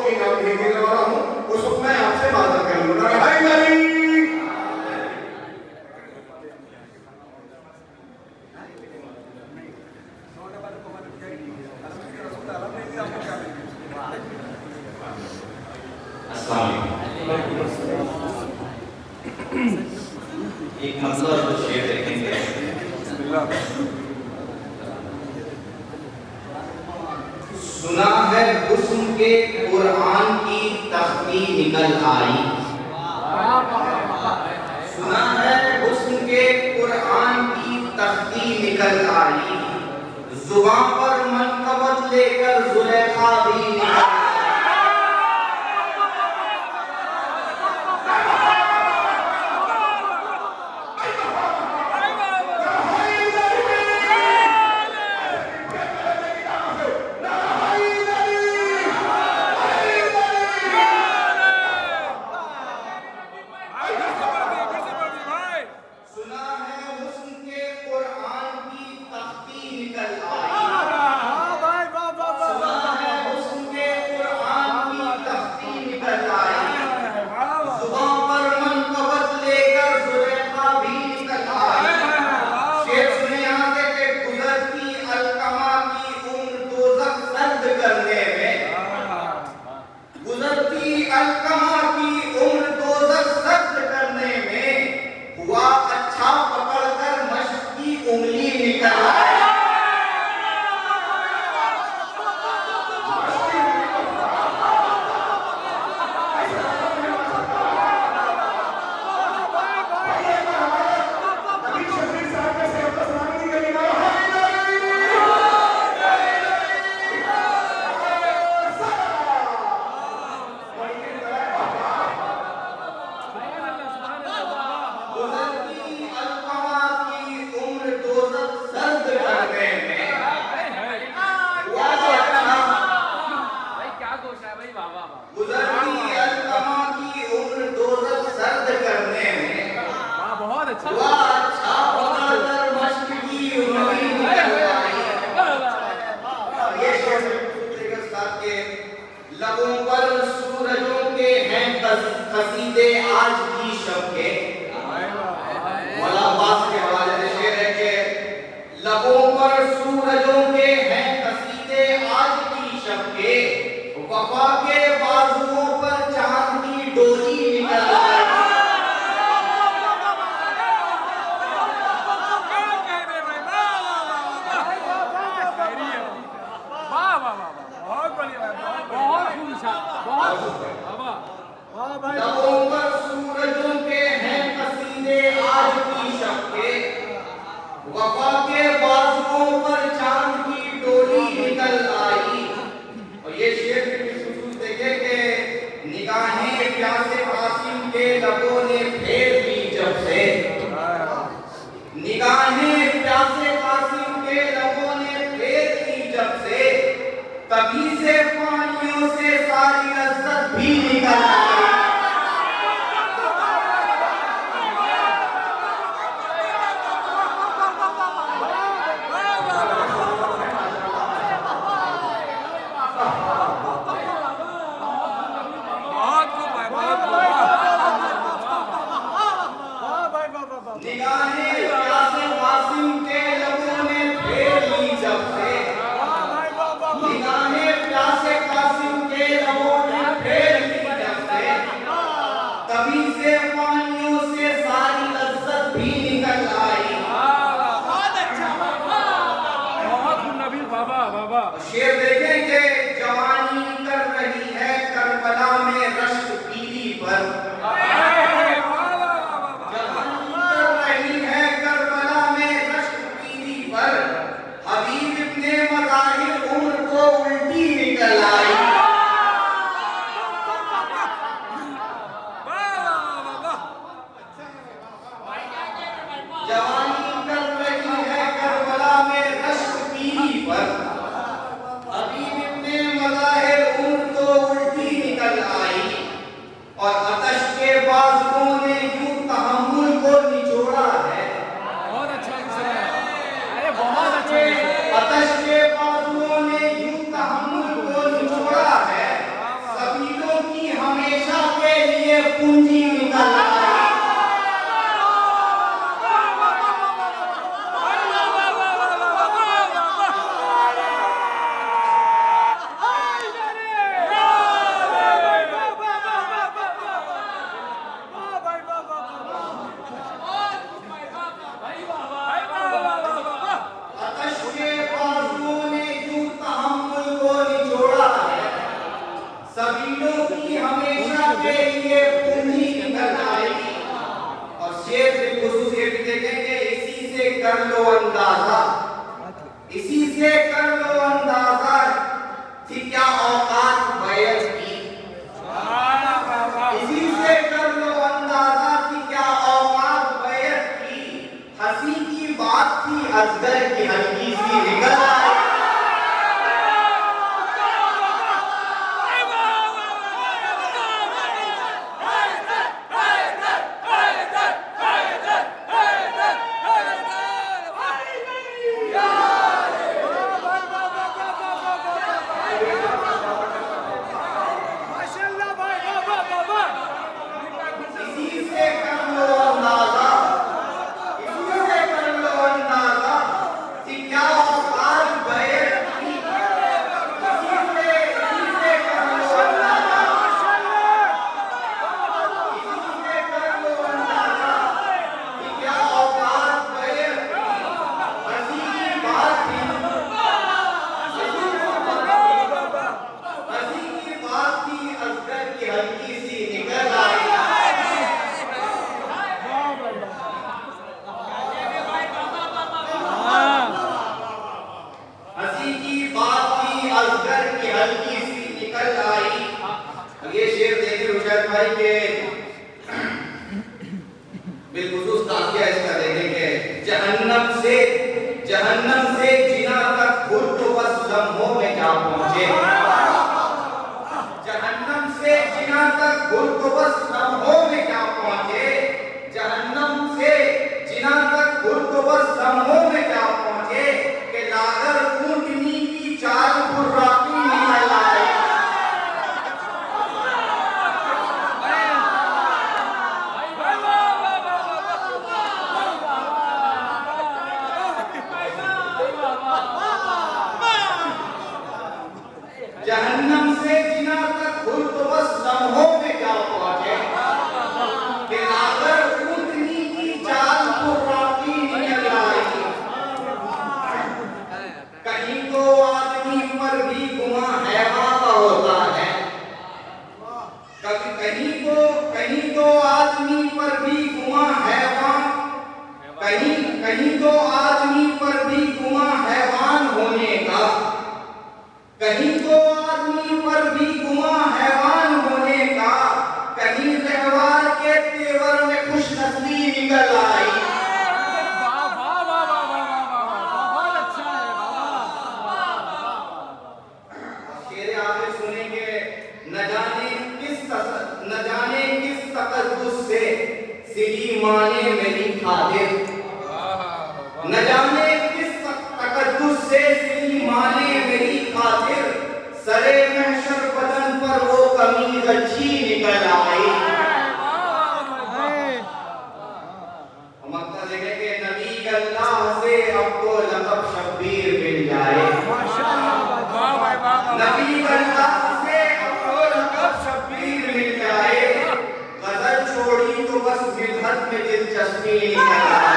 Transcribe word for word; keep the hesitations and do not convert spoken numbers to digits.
की नाम भेजने वाला हूँ, उस वक्त मैं आपसे बात कर लूँगा। भाई भाई एक मतलब तो शेर देखेंगे। सुना है हुस्न के कुरान की तख्ती निकल आई, सुना है हुस्न के कुरान की तख्ती निकल आई, जुबान पर मनकबत लेकर जुलेखा भी निकल आई। लबों पर सूरजों के हैं कसीदे आज की शब के, मौला अब्बास के हवाले से शेर है कि लबों पर सूरजों के हैं कसीदे आज की शब के, वफा के बाजुओं पर चांद की डोरी निकल आई। लबों पर सूरजों के हैं कसीदे आज की शब के, वफा के बाजुओं पर चांद की डोरी निकल आई। और ये शेर की खुशबू देखे कि निगाहें प्यासे कासिम के लबों ने फेर ली जब से, निगाहें प्यासे कासिम के लबों ने फेर ली जब से, तभी से पानियों से सारी लज्जत भी ये पूंजी निकल आई। और शेर बिलखुसूस ये भी देखेंगे, इसी से कर लो अंदाजा, इसी से कर लो अंदाजा थी क्या औकात बैत की, इसी से कर लो अंदाजा थी क्या औकात बैत की, हंसी की बात थी अजगर की हल्की सी निकल आई। बिलखुसूस ताकिया इसका देखेंगे, जहन्नम से जहन्नम से जिना तक खुद तो बस लम्हों में जा पहुंचे, जहन्नम से जिना तक खुद तो बस लम्हों में जा पहुंचे, जहन्नम से जिना तक खुद तो बस लम्हों में जा पहुंचे, कि लागर ऊंटनी की चाल बुर्राकी निकल आए। जहन्नम से जिना तक खुद तो बस लम्हों में जा पहुंचे, कि लागर ऊंटनी की चाल बुर्राकी निकल आई। कहीं तो आदमी पर भी गुमा हैवान का होता है, कभी कहीं तो कहीं तो आदमी पर भी गुमा हैवान, कहीं कहीं तो आदमी पर भी गुमा हैवान होने का, कहीं तो आदमी पर भी गुमा हैवान होने का, कहीं रहवार के तेवर में खुश नस्ली निकल आई। शेर आगे सुनेंगे, न जाने किस न जाने किस तकद्दुस से सिली माने मेरी खातिर, न जाने किस तकद्दुस से सिली माने मेरी खातिर, सरे महशर बदन पर वो कमीज अच्छी निकल आई। मक्का देखेंगे, नबी अल्लाह से अब तो लक़ब शब्बीर मिल जाए, नबी अल्लाह से अब तो लक़ब शब्बीर मिल जाए, गजल छोड़ी तो बस बिदअत में दिलचस्पी निकल आई।